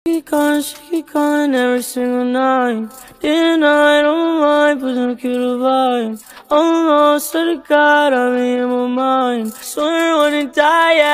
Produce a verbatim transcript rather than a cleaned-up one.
She calling, she keep calling every single night. Day and night on my mind, pushing a cute vibe. Oh no, swear to God, I'm in my mind. Swear I wanna die, yeah.